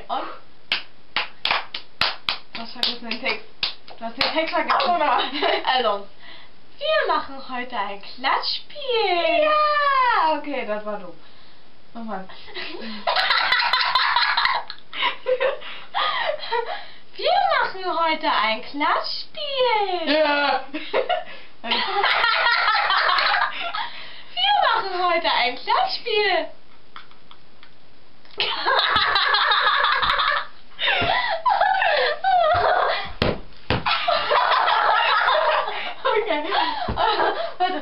und? Du hast vergessen den Text. Du hast den Text vergessen. Also, wir machen heute ein Klatschspiel. Ja, okay, das war doof. Nochmal. Wir machen heute ein Klatschspiel. Ja. Wir machen heute ein Klatschspiel. Okay. Warte.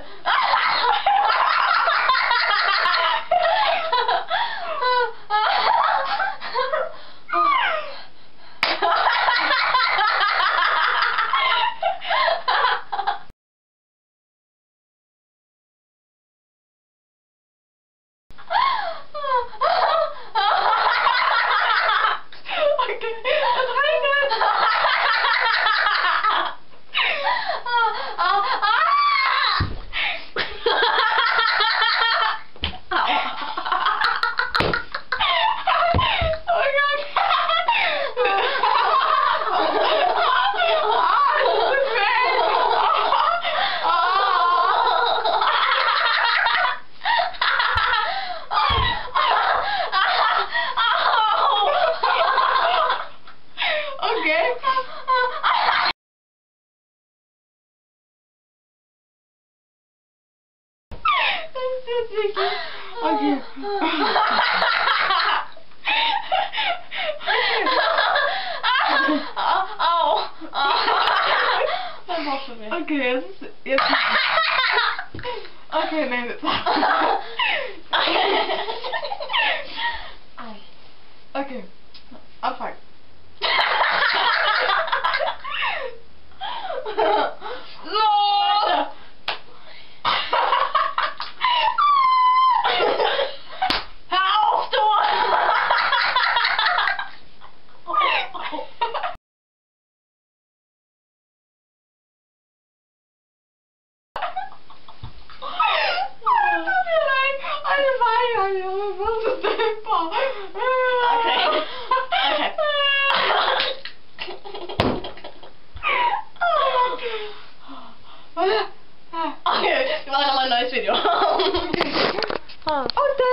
Okay. Au. Das war schon weh. Okay, jetzt. Okay, nein, jetzt. Okay. Anfang. So. Okay, wir machen nochmal ein neues Video. Oh,